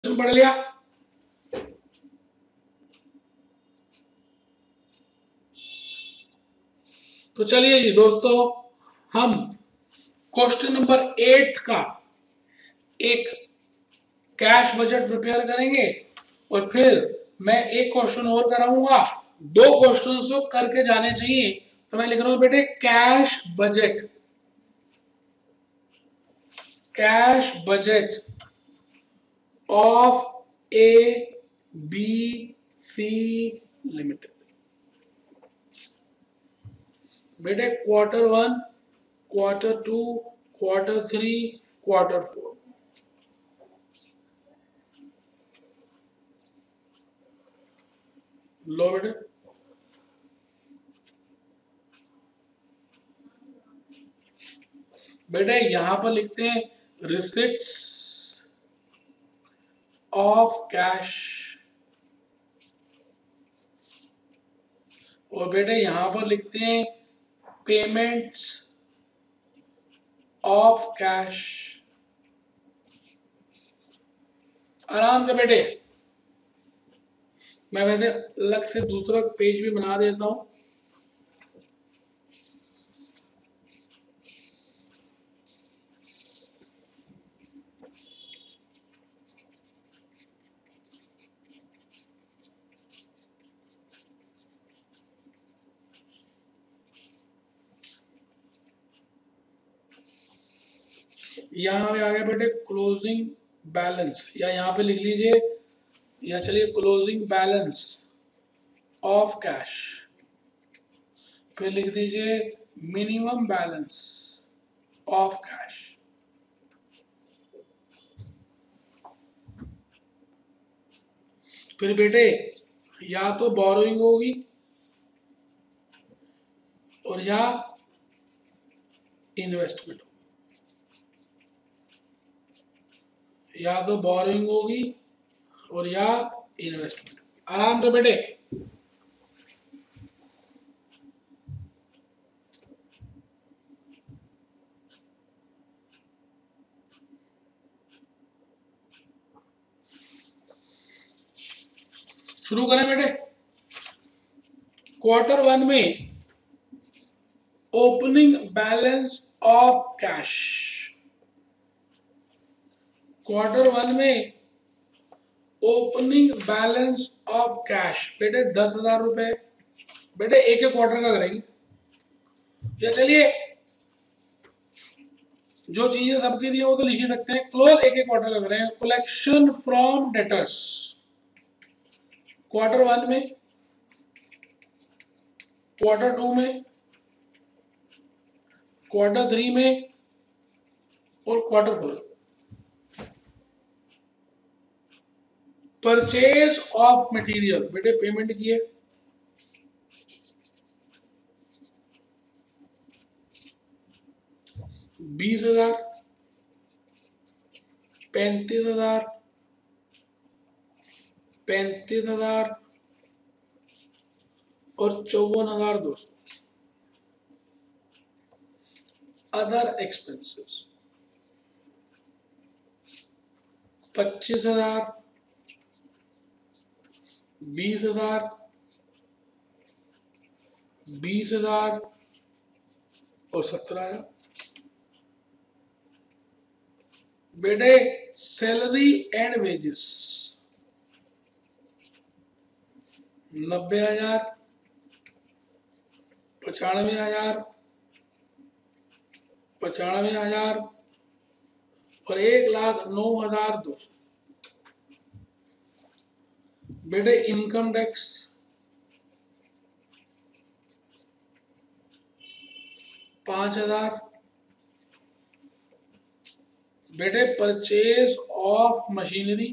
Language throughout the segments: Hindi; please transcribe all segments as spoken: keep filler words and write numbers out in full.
पढ़ लिया। तो चलिए जी दोस्तों, हम क्वेश्चन नंबर एट का एक कैश बजट प्रिपेयर करेंगे और फिर मैं एक क्वेश्चन और कराऊंगा। दो क्वेश्चन को करके जाने चाहिए। तो मैं लिख रहा हूं बेटे cash budget, cash budget of A B C limited. बेटे quarter one, quarter two, quarter three, quarter four. लो बेटे, बेटे यहां पर लिखते हैं रिसिट्स ऑफ कैश, और बेटे यहां पर लिखते हैं पेमेंट्स ऑफ कैश। आराम से बेटे, मैं वैसे अलग से दूसरा पेज भी बना देता हूं। यहां पे आ गया बेटे क्लोजिंग बैलेंस, या यहां पे लिख लीजिए, या चलिए क्लोजिंग बैलेंस ऑफ कैश, फिर लिख दीजिए मिनिमम बैलेंस ऑफ कैश। फिर बेटे या तो बोरोइंग होगी और या इन्वेस्टमेंट, या तो बोरोइंग होगी और या इन्वेस्टमेंट। आराम से बेटे, शुरू करें बेटे। क्वार्टर वन में opening balance of cash, quarter one में ओपनिंग बैलेंस ऑफ कैश बेटे दस हजार रुपए। बेटे एक एक क्वार्टर का करेंगे, या चलिए जो चीजें सबकी दी है वो तो लिख ही सकते हैं। क्लोज एक एक क्वार्टर का करेंगे। Collection from debtors quarter one में, क्वार्टर टू में, क्वार्टर थ्री में और quarter four. Purchase of material बेटे पेमेंट की है बीस हजार, पैंतीस हजार, पैंतीस हजार और चौवन हजार दो सौ। अदर एक्सपेंसेस पच्चीस हजार, बीस हजार, बीस हजार और सत्रह हजार। बेटे सैलरी एंड वेजेस नब्बे हजार, पचानवे हजार, पचानवे हजार और एक लाख नौ हजार दो सौ। बेटे इनकम टैक्स पांच हजार। बेटे परचेज ऑफ मशीनरी,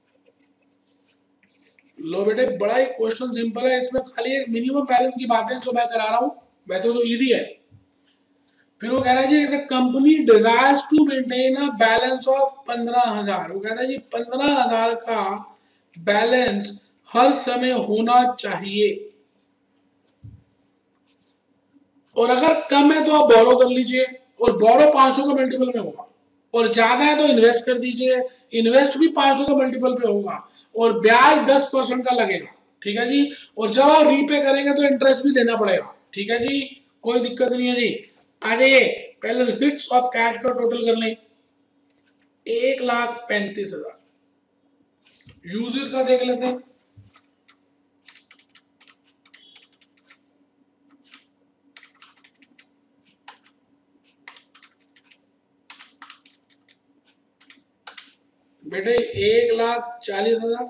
लो बेटे बड़ा ही क्वेश्चन सिंपल है, इसमें खाली एक मिनिमम बैलेंस की बातें जो मैं करा रहा हूं, वैसे तो इजी है। फिर वो कह रहा है जी the company desires to maintain a balance of पंद्रह हजार। वो कहता है जी पंद्रह हजार का बैलेंस हर समय होना चाहिए, और अगर कम है तो आप बोरो कर लीजिए, और बोरो पांच सौ का मल्टीपल में होगा और ज्यादा है तो इन्वेस्ट कर दीजिए, इन्वेस्ट भी पांच सौ का मल्टीपल पे होगा और ब्याज दस परसेंट का लगेगा, ठीक है जी। और जब आप रीपे करेंगे तो इंटरेस्ट भी देना पड़ेगा, ठीक है जी, कोई दिक्कत नहीं है जी। आ जाइए, पहले रिसिप्ट्स ऑफ कैश का टोटल कर लें, एक लाख पैंतीस हजार। यूजेस का देख लेते हैं, बेटे एक लाख चालीस हजार,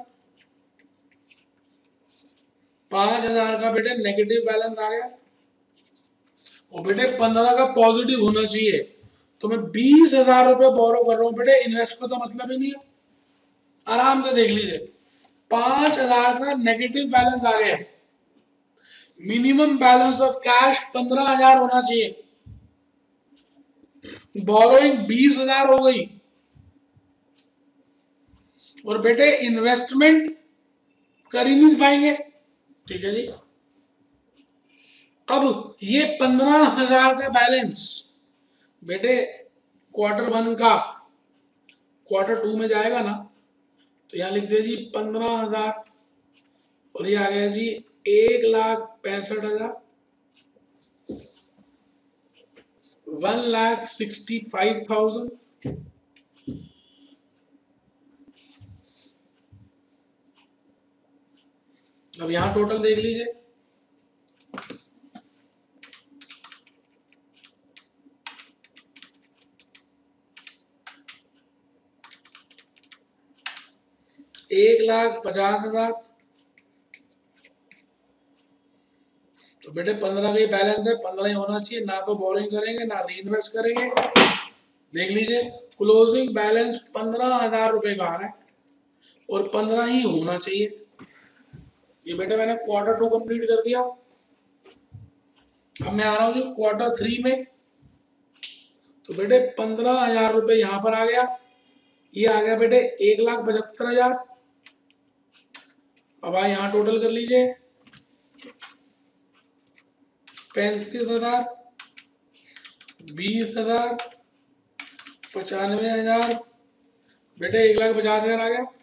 पांच हजार का बेटे नेगेटिव बैलेंस आ गया, और बेटे पंद्रह का पॉजिटिव होना चाहिए, तो मैं बीस हजार रुपए बोरो कर रहा हूं बेटे, इन्वेस्ट का तो मतलब ही नहीं है। आराम से देख लीजिए, पांच हजार का नेगेटिव बैलेंस आ गया, मिनिमम बैलेंस ऑफ कैश पंद्रह हजार होना चाहिए, बोरोइंग बीस हजार हो गई, और बेटे इन्वेस्टमेंट कर ही नहीं पाएंगे, ठीक है जी। अब ये पंद्रह हजार का बैलेंस बेटे क्वार्टर वन का क्वार्टर टू में जाएगा ना, तो यहां लिख दे जी पंद्रह हजार, और ये आ गया जी एक लाख पैंसठ हजार, one lakh sixty five thousand. अब यहां टोटल देख लीजिए, एक लाख पचास हजार, तो बेटे पंद्रह का ही बैलेंस है, पंद्रह ही होना चाहिए, ना तो बोरिंग करेंगे ना री इन्वेस्ट करेंगे। देख लीजिए क्लोजिंग बैलेंस पंद्रह हजार रुपए का आ रहा है और पंद्रह ही होना चाहिए। ये बेटे मैंने क्वार्टर टू कंप्लीट कर दिया। अब मैं आ रहा हूं जी क्वार्टर थ्री में, तो बेटे पंद्रह हजार रुपए यहां पर आ गया, ये आ गया बेटे एक लाख पचहत्तर हजार। अब आप यहां टोटल कर लीजिए, पैंतीस हजार, बीस हजार, पचानवे हजार, बेटे एक लाख पचास हजार आ गया,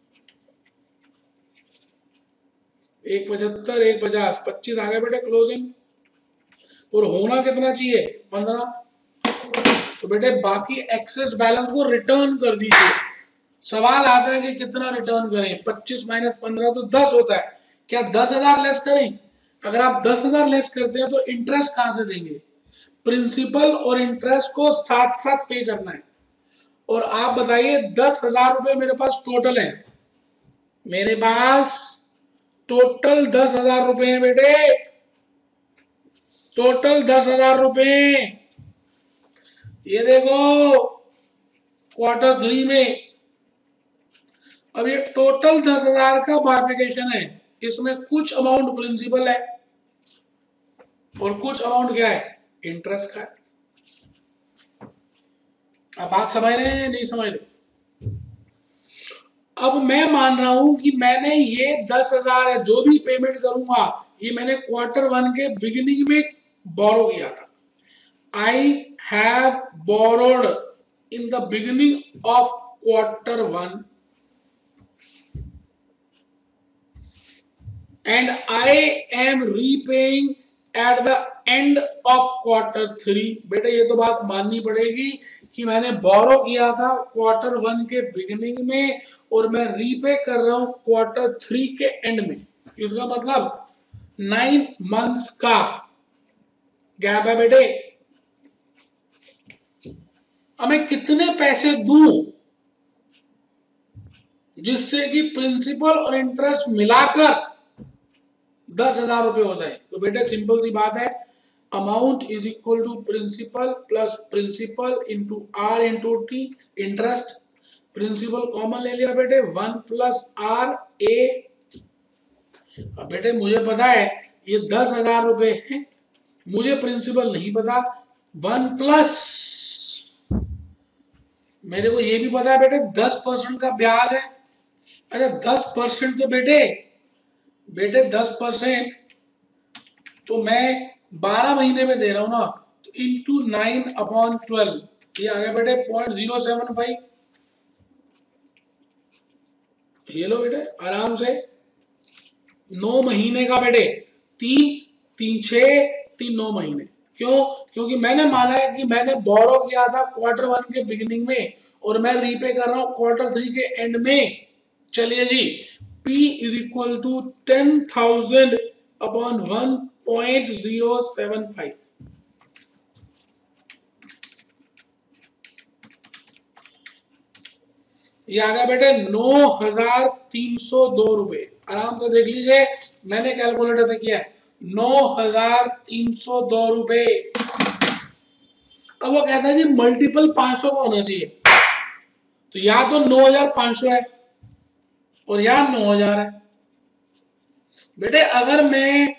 एक पचहत्तर एक पचास पच्चीस आ गया बेटे क्लोजिंग, और होना कितना चाहिए पंद्रह। तो बेटे बाकी एक्सेस बैलेंस को रिटर्न कर दीजिए। सवाल आता है कि कितना रिटर्न करें, पच्चीस माइनस पंद्रह तो दस होता है, क्या दस हजार लेस करें? अगर आप दस हजार लेस करते हैं तो इंटरेस्ट कहां से देंगे? प्रिंसिपल और इंटरेस्ट को साथ साथ पे करना है। और आप बताइए दस हजार रुपए मेरे पास टोटल है, मेरे पास टोटल दस हजार रुपए है बेटे, टोटल दस हजार रुपए। ये देखो क्वार्टर थ्री में, अब ये टोटल दस हजार का बाइफिकेशन है, इसमें कुछ अमाउंट प्रिंसिपल है और कुछ अमाउंट क्या है, इंटरेस्ट का है। अब बात समझ रहे हैं नहीं समझ रहे? अब मैं मान रहा हूं कि मैंने ये दस हजार है जो भी पेमेंट करूंगा, ये मैंने क्वार्टर वन के बिगिनिंग में बोरो किया था। I have borrowed in the beginning of quarter one and I am repaying at the end of quarter three. बेटा ये तो बात माननी पड़ेगी कि मैंने बोरो किया था क्वार्टर वन के बिगिनिंग में और मैं रीपे कर रहा हूं क्वार्टर थ्री के एंड में। इसका मतलब नाइन मंथ्स का गैप है बेटे। अब मैं कितने पैसे दूं जिससे कि प्रिंसिपल और इंटरेस्ट मिलाकर दस हजार रुपए हो जाए? तो बेटे सिंपल सी बात है, amount is equal to principal plus principal into R into T, interest. Principal common ले लिया बेटे, वन प्लस आर ए। अब बेटे मुझे पता है ये दस हजार रुपए है, मुझे प्रिंसिपल नहीं पता, वन प्लस मेरे को ये भी पता है बेटे दस परसेंट का ब्याज है। अच्छा दस परसेंट तो बेटे बेटे दस परसेंट तो मैं बारह महीने में दे रहा हूं ना, तो इंटू नाइन अपॉन ट्वेल्व, ये आ गया बेटे पॉइंट जीरो सेवन फाइव। ये लो बेटे आराम से, नौ महीने का बेटे, तीन तीन छः तीन नौ महीने। क्यों? क्योंकि मैंने माना है कि मैंने बोरो किया था क्वार्टर वन के बिगिनिंग में और मैं रीपे कर रहा हूं क्वार्टर थ्री के एंड में। चलिए जी, P is equal to ten thousand upon one point zero seven five. ये आ गया बेटे नौ हजार तीन सौ दो रुपए। आराम से देख लीजिए, मैंने कैलकुलेटर पे किया है, नौ हजार तीन सौ दो रुपए। अब वो कहता है जी मल्टीपल पांच सौ का होना चाहिए, तो या तो नौ हजार पांच सौ है और या नौ हजार है। बेटे अगर मैं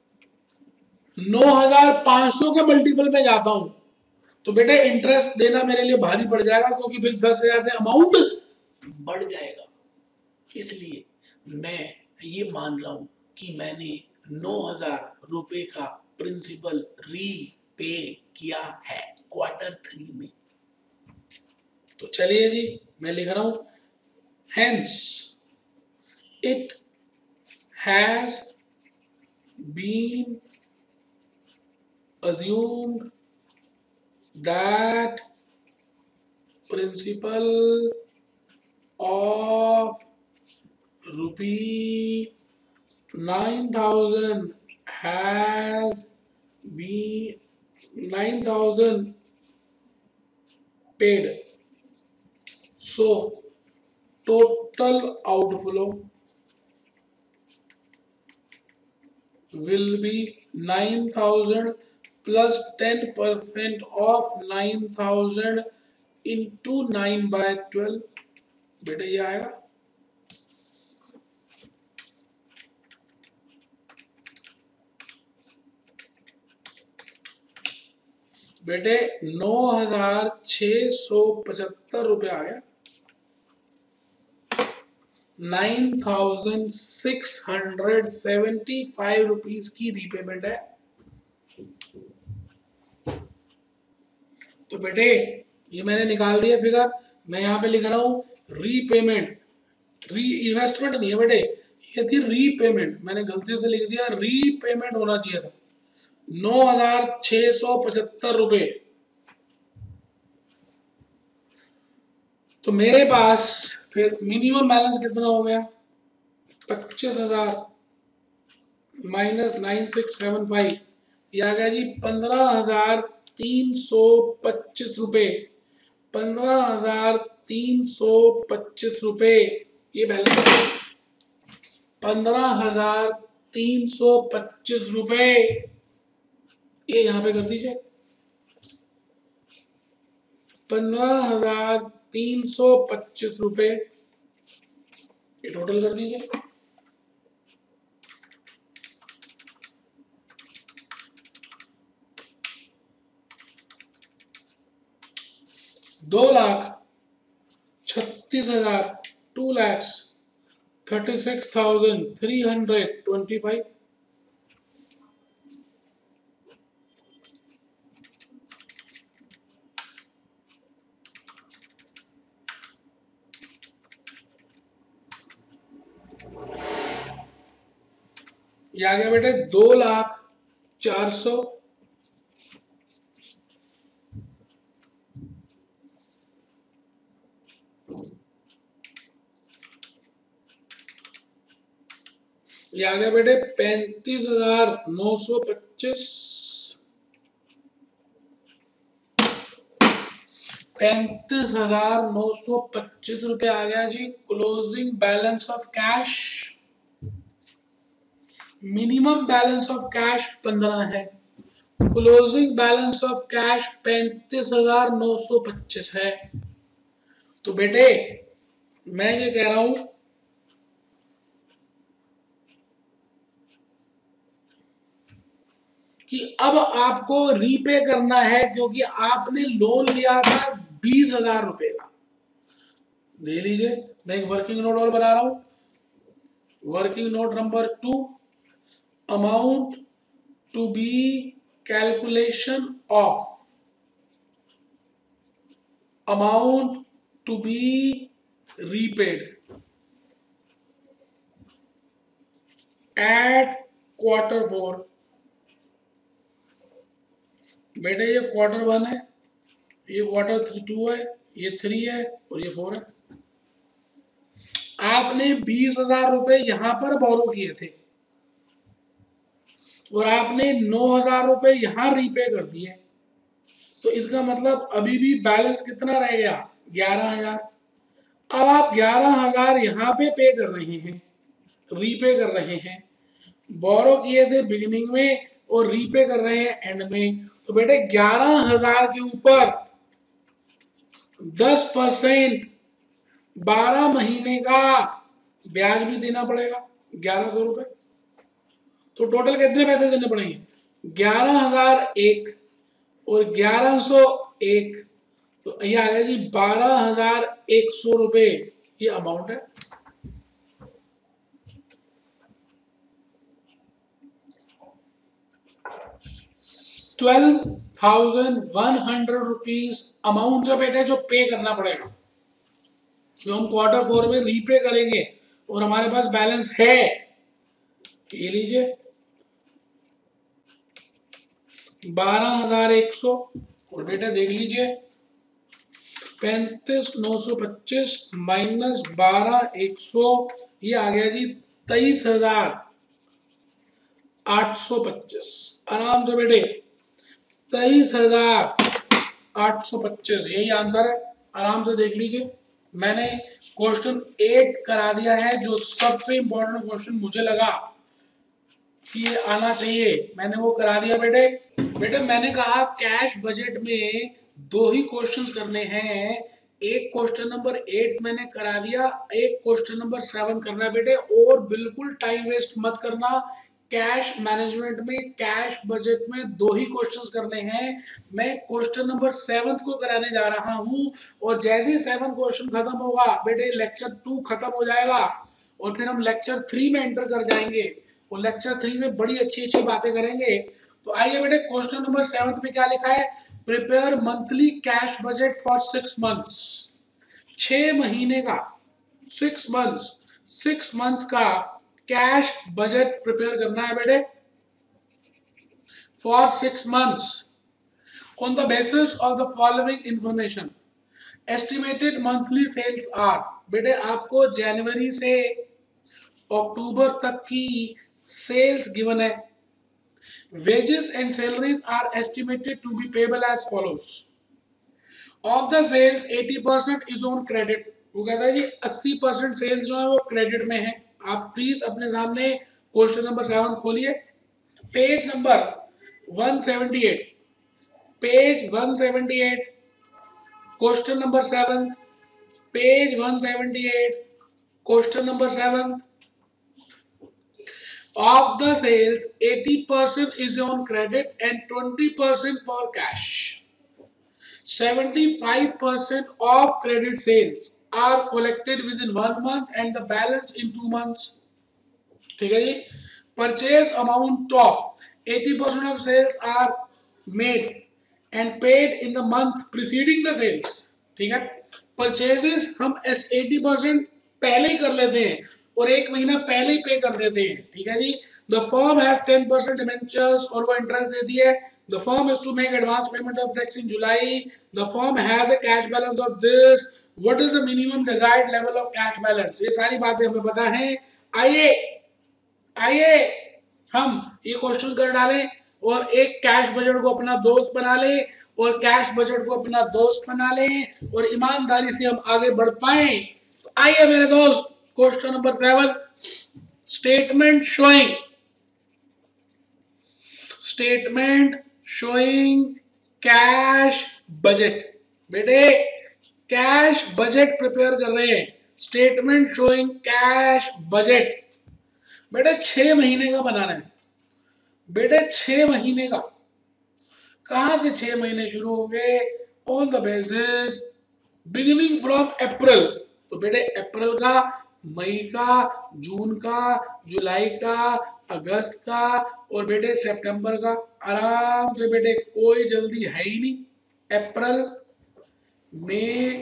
नौ हजार पांच सौ के मल्टीपल में जाता हूं तो बेटे इंटरेस्ट देना मेरे लिए भारी पड़ जाएगा, क्योंकि फिर दस हजार से अमाउंट बढ़ जाएगा। इसलिए मैं ये मान रहा हूं कि मैंने नौ हजार रुपए का प्रिंसिपल रीपे किया है क्वार्टर थ्री में। तो चलिए जी मैं लिख रहा हूं, hence it has been assumed that principal of rupee nine thousand has been nine thousand paid, so total outflow will be nine thousand plus ten percent of nine thousand into nine by twelve। बेटे ये आएगा बेटे नौ हजार छह सौ पचहत्तर रुपये आ गया, nine thousand six hundred seventy five rupees की रीपेमेंट है। तो बेटे ये मैंने निकाल दिया फिगर, मैं यहाँ पे लिख रहा हूँ रीपेमेंट, री इन्वेस्टमेंट नहीं है बेटे, ये थी रीपेमेंट, मैंने गलती से लिख दिया रीपेमेंट होना चाहिए था, नौ हजार छह सौ पचहत्तर रुपये। तो मेरे पास फिर मिनिमम बैलेंस कितना हो गया, पच्चीस हजार minus nine six seven five, ये आ गया जी पंद्रह हजार तीन सौ पच्चीस रुपये, पंद्रह हजार तीन सौ पच्चीस रुपये ये बैलेंस, पंद्रह हजार तीन सौ पच्चीस रुपये ये यहां पे कर दीजिए, पंद्रह हजार तीन सौ पच्चीस रुपये ये टोटल कर दीजिए। दो लाख छत्तीस हजार two lakhs thirty six thousand three hundred twenty five. ये आ गया बेटे दो लाख चार सौ ये आ गया बेटे पैंतीस हजार नौ सौ पच्चीस, पैंतीस हजार नौ सौ पच्चीस रुपये आ गया जी closing balance of cash. Minimum balance of cash पंद्रह है, क्लोजिंग बैलेंस ऑफ कैश पैंतीस हजार नौ सौ पच्चीस है। तो बेटे मैं ये कह रहा हूं कि अब आपको रीपे करना है, क्योंकि आपने लोन लिया था बीस हजार रुपए का। ले लीजिए, मैं एक वर्किंग नोट और बना रहा हूं, working note number two, amount to be calculation of amount to be repaid at quarter four. बेटे ये क्वार्टर वन है, ये क्वार्टर थ्री टू है, ये थ्री है और ये फोर है। आपने बीस हजार रुपए यहां पर बोरो किए थे और आपने नौ हजार रुपए यहां रीपे कर दिए, तो इसका मतलब अभी भी बैलेंस कितना रह गया? ग्यारह हजार। अब आप ग्यारह हजार यहाँ पे पे कर रहे हैं, रीपे कर रहे हैं। बोरो किए थे बिगिनिंग में और रीपे कर रहे हैं एंड में, तो बेटे ग्यारह हजार के ऊपर दस परसेंट बारह महीने का ब्याज भी देना पड़ेगा, ग्यारह सौ रुपए। तो टोटल कितने पैसे देने पड़ेंगे? ग्यारह हजार एक और ग्यारह सौ एक, तो ये आ गया जी बारह हजार एक सौ रुपए ये अमाउंट है। Twelve thousand one hundred rupees amount है बेटे जो पे करना पड़ेगा, जो हम क्वार्टर फोर में रीपे करेंगे और हमारे पास बैलेंस है। ये लीजिए बारह हजार एक सौ और बेटा देख लीजिए पैंतीस नौ सौ पच्चीस माइनस बारह एक सौ, ये आ गया जी तेईस हजार आठ सौ पच्चीस। आराम से बेटे तेईस हजार आठ सौ पच्चीस यही आंसर है। आराम से देख लीजिए, मैंने क्वेश्चन एट करा दिया है, जो सबसे इंपॉर्टेंट क्वेश्चन मुझे लगा कि ये आना चाहिए, मैंने वो करा दिया बेटे। बेटे मैंने कहा कैश बजट में दो ही क्वेश्चंस करने हैं, एक क्वेश्चन नंबर एट मैंने करा दिया, एक क्वेश्चन नंबर सेवन करना है बेटे, और बिल्कुल टाइम वेस्ट मत करना। कैश मैनेजमेंट में कैश बजट में दो ही क्वेश्चंस करने हैं। मैं क्वेश्चन नंबर सेवंथ को कराने जा रहा हूं और जैसे ही सेवन क्वेश्चन खत्म होगा बेटे लेक्चर टू खत्म हो जाएगा और फिर हम लेक्चर थ्री में एंटर कर जाएंगे और लेक्चर थ्री में बड़ी अच्छी अच्छी बातें करेंगे। तो आइए बेटे क्वेश्चन नंबर सेवंथ में क्या लिखा है? Prepare monthly cash budget for six months. छह महीने का, सिक्स मंथ्स सिक्स मंथ्स का कैश बजट प्रिपेयर करना है बेटे for six months on the basis of the following information. Estimated monthly sales are, बेटे आपको जनवरी से अक्टूबर तक की सेल्स गिवन है। Wages and salaries are estimated to be payable as follows. Of the sales eighty percent is on credit. वो कहता है जी अस्सी परसेंट सेल्स जो है वो क्रेडिट में है। आप प्लीज अपने सामने क्वेश्चन नंबर सेवन खोलिए, page number one seventy eight, page one seventy eight, question number seven, page one seventy eight, question number seven. Of the sales, eighty percent is on credit and twenty percent for cash. seventy-five percent of credit sales are collected within one month and the balance in two months. ठीक है जी? Purchase amount of eighty percent of sales are made and paid in the month preceding the sales. ठीक है? Purchases हम eighty percent पहले ही कर लेते हैं और एक महीना पहले ही पे कर देते हैं। ठीक है जी? The firm has ten percent debentures और वो इंटरेस्ट देती है। The firm is to make advance payment of tax in July. The firm has a cash balance of this. What is the minimum desired level of cash balance? ये सारी बातें हमें पता हैं। आइए आइए हम ये क्वेश्चन कर डालें और एक कैश बजट को अपना दोस्त बना लें और कैश बजट को अपना दोस्त बना लें और ईमानदारी से हम आगे बढ़ पाए। आइए मेरे दोस्त question number seven, statement showing statement showing cash budget. बेटे कैश बजट प्रिपेयर कर रहे हैं, स्टेटमेंट शोइंग कैश बजट। बेटे छह महीने का बनाना है, बेटे छह महीने का। कहां से छह महीने शुरू होंगे? On the basis beginning from April, तो बेटे अप्रैल का, मई का, जून का, जुलाई का, अगस्त का और बेटे सितंबर का। आराम से बेटे, कोई जल्दी है ही नहीं। अप्रैल, मई,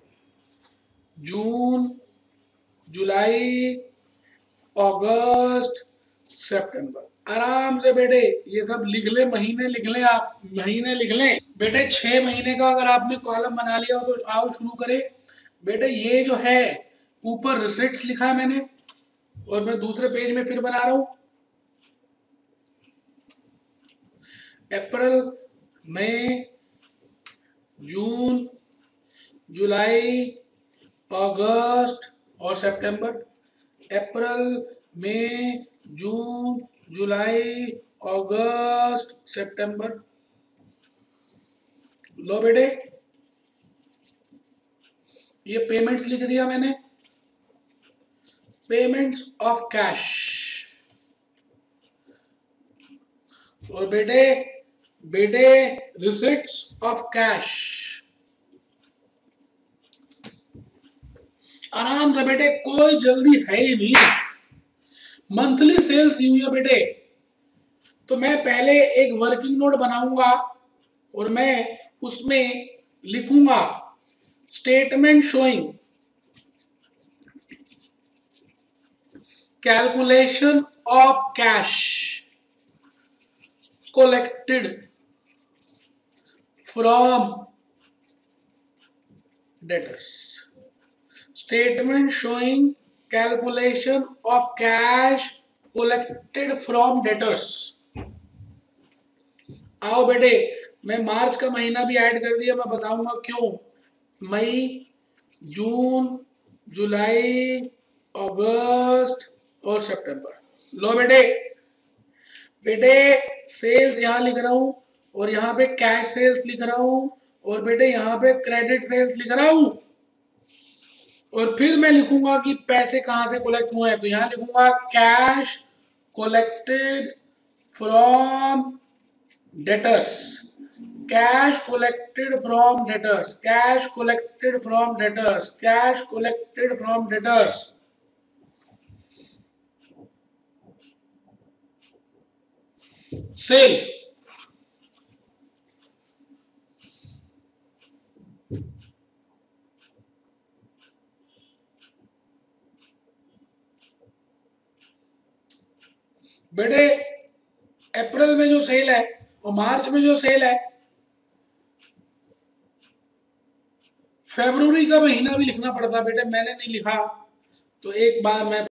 जून, जुलाई, अगस्त, सितंबर। आराम से बेटे ये सब लिख ले, महीने लिख ले, आप महीने लिख ले बेटे। छह महीने का अगर आपने कॉलम बना लिया हो तो आओ शुरू करें बेटे। ये जो है ऊपर रिसिट्स लिखा है मैंने, और मैं दूसरे पेज में फिर बना रहा हूं। अप्रैल, मई, जून, जुलाई, अगस्त और सितंबर। अप्रैल, मई, जून, जुलाई, अगस्त, सितंबर। लो बेटे ये पेमेंट्स लिख दिया मैंने, पेमेंट्स ऑफ कैश। और बेटे बेटे रिसिट्स ऑफ कैश। आराम से बेटे, कोई जल्दी है ही नहीं। मंथली सेल्स दी हुई है बेटे, तो मैं पहले एक वर्किंग नोट बनाऊंगा और मैं उसमें लिखूंगा statement showing calculation of cash collected from debtors. Statement showing calculation of cash collected from debtors. आओ बेटे, मैं मार्च का महीना भी ऐड कर दिया, मैं बताऊंगा क्यों। मई, जून, जुलाई, अगस्त और सितंबर। लो बेटे बेटे सेल्स यहां लिख रहा हूं, और यहां पे कैश सेल्स लिख रहा हूं, और बेटे यहां पे क्रेडिट सेल्स लिख रहा हूं। और फिर मैं लिखूंगा कि पैसे कहां से कलेक्ट हुए हैं, तो यहां लिखूंगा cash collected from debtors. Cash collected from debtors, cash collected from debtors, cash collected from debtors. Sale बेटे अप्रैल में जो सेल है और मार्च में जो सेल है, फरवरी का महीना भी लिखना पड़ता बेटे, मैंने नहीं लिखा, तो एक बार मैं